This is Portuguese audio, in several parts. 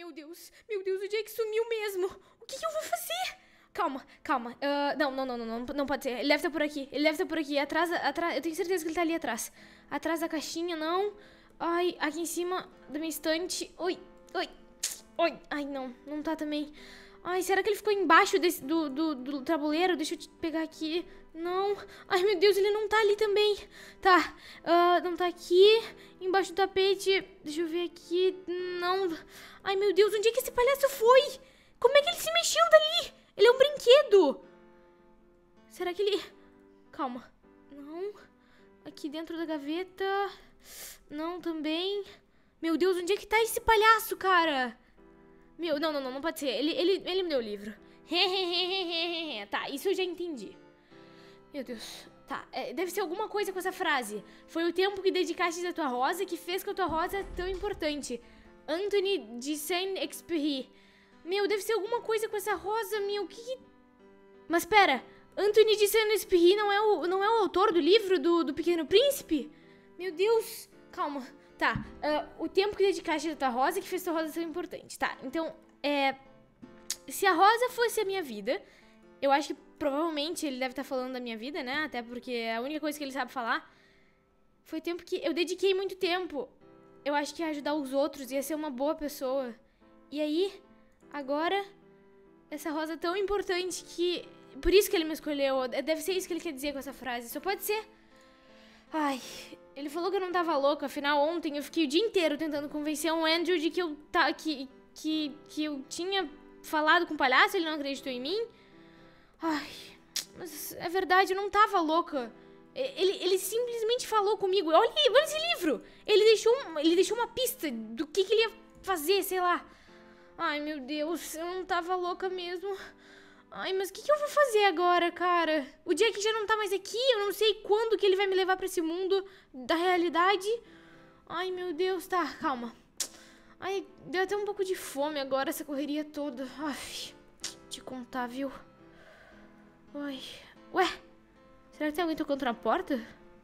meu Deus, o Jake sumiu mesmo. O que eu vou fazer? Calma. Não pode ser. Ele deve estar por aqui. Atrás, eu tenho certeza que ele tá ali atrás. Atrás da caixinha, não. Ai, aqui em cima da minha estante. Oi. Ai, não tá também. Ai, será que ele ficou embaixo do tabuleiro? Deixa eu te pegar aqui. Não. Ai, meu Deus, ele não tá ali também. Tá. Não tá aqui. Embaixo do tapete. Deixa eu ver aqui. Não. Ai, meu Deus, onde é que esse palhaço foi? Como é que ele se mexeu dali? Ele é um brinquedo. Será que ele... Calma. Não. Aqui dentro da gaveta. Não, também. Meu Deus, onde é que tá esse palhaço, cara? Não pode ser. Ele me deu o livro. Tá, isso eu já entendi. Meu Deus. Tá, deve ser alguma coisa com essa frase. Foi o tempo que dedicaste à tua rosa que fez com a tua rosa tão importante. Anthony de Saint-Exupéry. Meu, deve ser alguma coisa com essa rosa, meu. Mas pera, Anthony de Saint-Exupéry não é o autor do livro do Pequeno Príncipe? Meu Deus. Calma. Tá, o tempo que dedicaste à tua rosa que fez tua rosa tão importante. Tá, então, se a rosa fosse a minha vida, eu acho que provavelmente ele deve estar falando da minha vida, né? Até porque é a única coisa que ele sabe falar. Foi tempo que eu dediquei muito tempo. Eu acho que ia ajudar os outros, ia ser uma boa pessoa. E aí, agora, essa rosa tão importante que... Por isso que ele me escolheu. Deve ser isso que ele quer dizer com essa frase. Só pode ser. Ai, ele falou que eu não tava louca. Afinal, ontem eu fiquei o dia inteiro tentando convencer o Andrew de que eu tinha falado com o palhaço. Ele não acreditou em mim. Ai, mas é verdade, eu não tava louca. Ele simplesmente falou comigo. Olha esse livro. Ele deixou uma pista do que ele ia fazer, sei lá. Ai, meu Deus, eu não tava louca mesmo. Ai, mas o que eu vou fazer agora, cara? O Jack já não tá mais aqui, eu não sei quando que ele vai me levar pra esse mundo da realidade. Ai, meu Deus, tá, calma. Ai, deu até um pouco de fome agora, essa correria toda. Ai, te contar, viu? Ai, ué, será que tem alguém tocando na porta?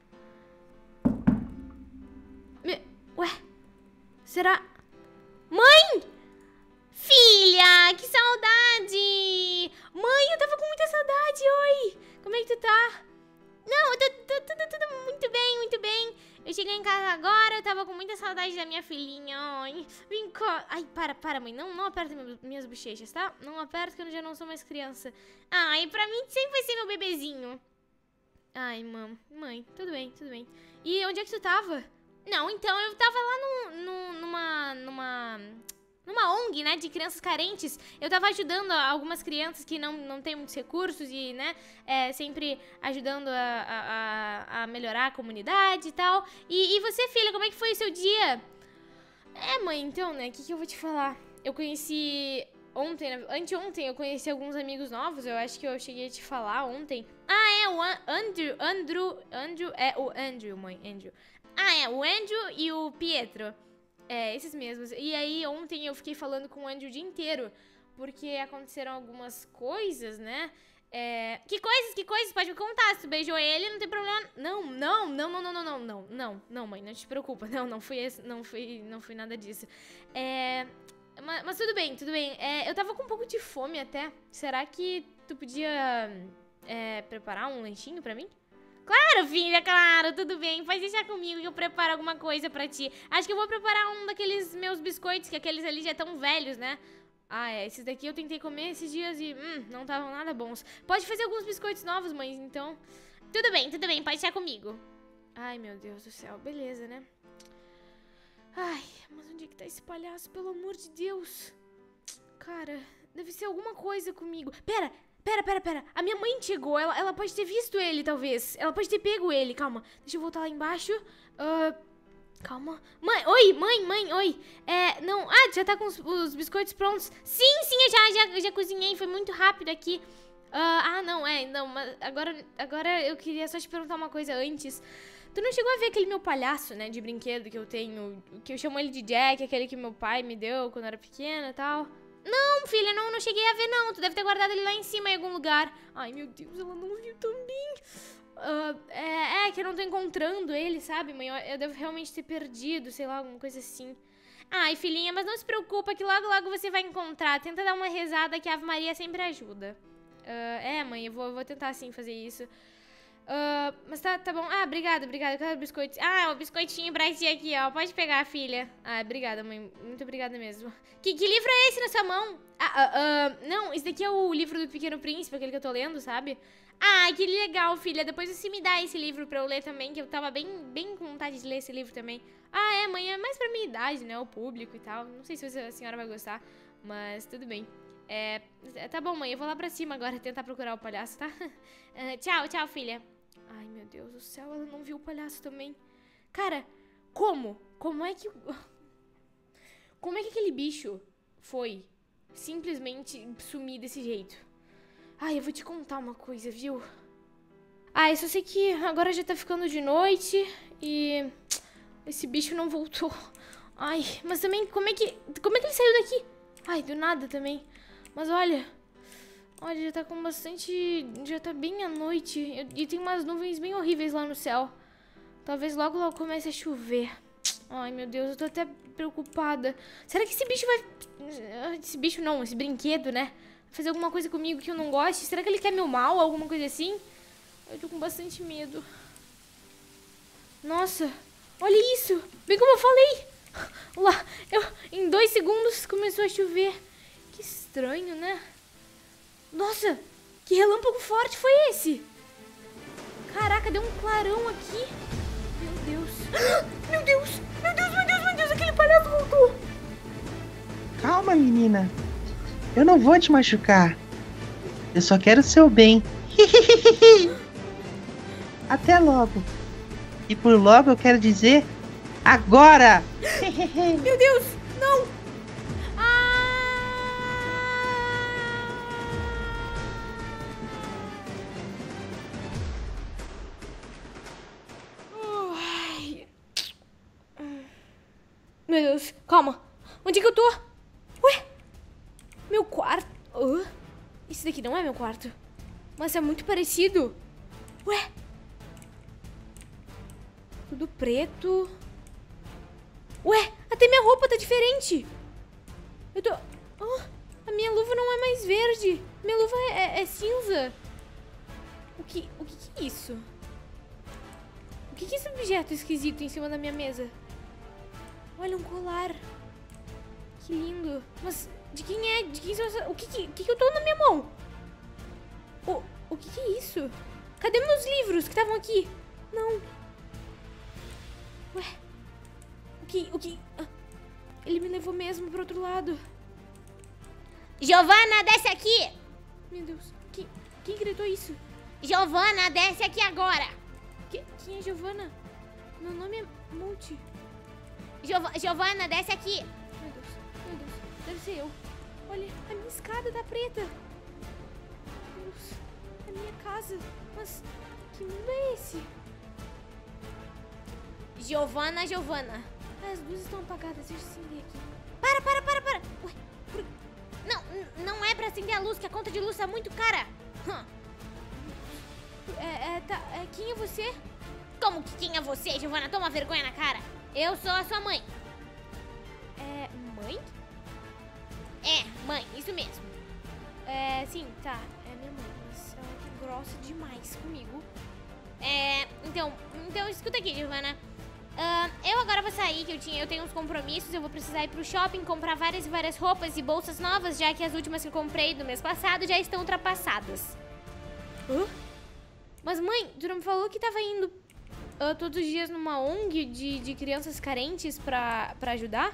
Ué, será... Mãe! Filha, que saudade! Mãe, eu tava com muita saudade, oi! Como é que tu tá? Não, eu tô tudo muito bem. Eu cheguei em casa agora, eu tava com muita saudade da minha filhinha, ai. Vem cá. Ai, para, mãe, não aperta minhas bochechas, tá? Não aperta que eu já não sou mais criança. Ai, pra mim sempre vai ser meu bebezinho. Ai, mãe, tudo bem. E onde é que tu tava? Não, então, eu tava lá numa ONG, né, de crianças carentes. Eu tava ajudando algumas crianças que não têm muitos recursos e, né, sempre ajudando a melhorar a comunidade e tal. E você, filha, como é que foi o seu dia? Mãe, então, né, o que eu vou te falar? Eu conheci anteontem eu conheci alguns amigos novos, eu acho que eu cheguei a te falar ontem. O Andrew, mãe, Andrew. O Andrew e o Pietro. Esses mesmos. E aí, ontem eu fiquei falando com o Andrew o dia inteiro, porque aconteceram algumas coisas, né? Que coisas? Pode me contar. Se tu beijou ele, não tem problema. Não, mãe, não te preocupa. Não foi nada disso. Mas tudo bem. Eu tava com um pouco de fome até. Será que tu podia preparar um lanchinho pra mim? Claro, filha, claro, tudo bem. Pode deixar comigo que eu preparo alguma coisa pra ti. Acho que eu vou preparar um daqueles meus biscoitos, que aqueles ali já estão velhos, né? Esses daqui eu tentei comer esses dias e não estavam nada bons. Pode fazer alguns biscoitos novos, mãe, então... Tudo bem, pode deixar comigo. Ai, meu Deus do céu, beleza, né? Ai, mas onde é que tá esse palhaço, pelo amor de Deus? Cara, deve ser alguma coisa comigo. Pera. A minha mãe chegou. Ela pode ter visto ele, talvez. Ela pode ter pego ele. Calma. Deixa eu voltar lá embaixo. Calma. Mãe, oi. Não. Já tá com os biscoitos prontos? Sim, eu já cozinhei. Foi muito rápido aqui. Não, mas agora eu queria só te perguntar uma coisa antes. Tu não chegou a ver aquele meu palhaço, né, de brinquedo que eu tenho, que eu chamo ele de Jack, aquele que meu pai me deu quando eu era pequena e tal? Não, filha, não cheguei a ver, não. Tu deve ter guardado ele lá em cima em algum lugar. Ai, meu Deus, ela não viu também. Que eu não tô encontrando ele, sabe, mãe? Eu devo realmente ter perdido, sei lá, alguma coisa assim. Ai, filhinha, mas não se preocupa que logo, logo você vai encontrar. Tenta dar uma rezada que a Ave Maria sempre ajuda. Mãe, eu vou tentar sim fazer isso. Mas tá bom. Ah, obrigada. Quero biscoito. Ah, o biscoitinho pra ti aqui, ó. Pode pegar, filha. Ah, obrigada, mãe. Muito obrigada mesmo. Que livro é esse na sua mão? Não, esse daqui é o livro do Pequeno Príncipe, aquele que eu tô lendo, sabe? Ah, que legal, filha. Depois você me dá esse livro pra eu ler também, que eu tava bem com vontade de ler esse livro também. Ah, mãe, é mais pra minha idade, né? O público e tal. Não sei se a senhora vai gostar, mas tudo bem. Tá bom, mãe. Eu vou lá pra cima agora tentar procurar o palhaço, tá? Tchau, filha. Ai, meu Deus do céu, ela não viu o palhaço também. Cara, como? Como é que aquele bicho foi simplesmente sumir desse jeito? Ai, eu vou te contar uma coisa, viu? Eu só sei que agora já tá ficando de noite e esse bicho não voltou. Ai, mas também, como é que ele saiu daqui? Ai, do nada também. Mas olha, já tá com bastante... Já tá bem à noite e tem umas nuvens bem horríveis lá no céu. Talvez logo comece a chover. Ai, meu Deus, eu tô até preocupada. Será que esse bicho vai... esse brinquedo, né? Fazer alguma coisa comigo que eu não goste? Será que ele quer meu mal, alguma coisa assim? Eu tô com bastante medo. Nossa, olha isso. Bem como eu falei. Lá, em 2 segundos começou a chover. Que estranho, né? Nossa, que relâmpago forte foi esse? Caraca, deu um clarão aqui. Meu Deus, aquele palhaço voltou. Calma, menina. Eu não vou te machucar. Eu só quero o seu bem. Até logo. E por logo eu quero dizer agora. Meu Deus, não. Meu Deus, calma. Onde é que eu tô? Ué? Meu quarto? Esse daqui não é meu quarto. Mas é muito parecido. Ué? Tudo preto. Ué, até minha roupa tá diferente. Eu tô... a minha luva não é mais verde. Minha luva é cinza. O que é isso? O que é esse objeto esquisito em cima da minha mesa? Olha, um colar. Que lindo. Mas de quem é? De quem são essas... O que eu tô na minha mão? O que é isso? Cadê meus livros que estavam aqui? Não. Ué? O que... ele me levou mesmo pro outro lado. Giovana, desce aqui! Meu Deus. Quem gritou isso? Giovana, desce aqui agora! Quem é Giovana? Meu nome é Multi. Giovana, desce aqui! Meu Deus. Deve ser eu. Olha, a minha escada tá preta. Meu Deus. A minha casa. Mas que mundo é esse? Giovana. As luzes estão apagadas. Deixa eu acender aqui. Para! Ué, não é pra acender a luz, que a conta de luz tá muito cara. Quem é você? Como que quem é você, Giovana? Toma vergonha na cara. Eu sou a sua mãe. Mãe? Mãe, isso mesmo. Sim, tá. É minha mãe, mas ela é grossa demais comigo. Então escuta aqui, Giovana. Eu agora vou sair, que eu tenho uns compromissos. Eu vou precisar ir pro shopping, comprar várias roupas e bolsas novas, já que as últimas que eu comprei do mês passado já estão ultrapassadas. Mas mãe, tu não me falou que tava indo todos os dias numa ONG de crianças carentes pra ajudar?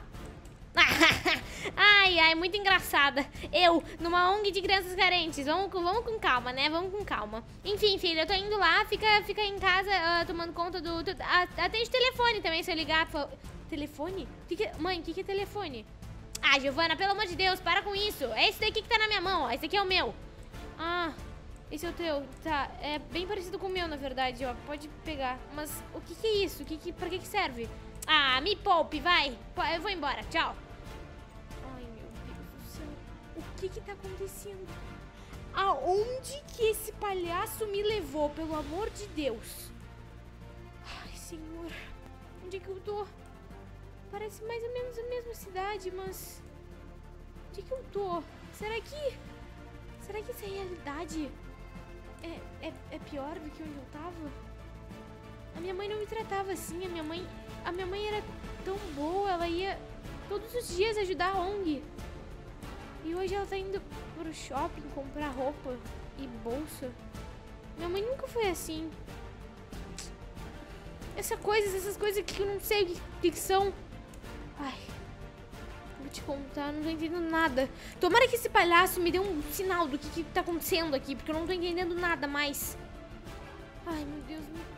Ai, muito engraçada. Eu, numa ONG de crianças carentes. Vamos com calma, né? Vamos com calma. Enfim, filha, eu tô indo lá. Fica em casa tomando conta do... Atende telefone também, se eu ligar. Telefone? Mãe, o que é telefone? Ah, Giovana, pelo amor de Deus, para com isso. É esse daqui que tá na minha mão, ó. Esse aqui é o meu. Ah, esse é o teu. Tá, é bem parecido com o meu, na verdade, ó. Pode pegar. Mas o que é isso? Pra que serve? Ah, me poupe, vai. Eu vou embora, tchau. Ai, meu Deus do céu. O que tá acontecendo? Aonde que esse palhaço me levou, pelo amor de Deus? Ai, Senhor. Onde é que eu tô? Parece mais ou menos a mesma cidade, mas... onde que eu tô? Será que essa realidade é pior do que onde eu tava? A minha mãe não me tratava assim, a minha mãe era tão boa, ela ia todos os dias ajudar a ONG. E hoje ela tá indo pro shopping comprar roupa e bolsa. Minha mãe nunca foi assim. Essas coisas que eu não sei o que são. Ai, vou te contar, eu não tô entendendo nada. Tomara que esse palhaço me dê um sinal do que tá acontecendo aqui, porque eu não tô entendendo nada mais. Ai, meu Deus,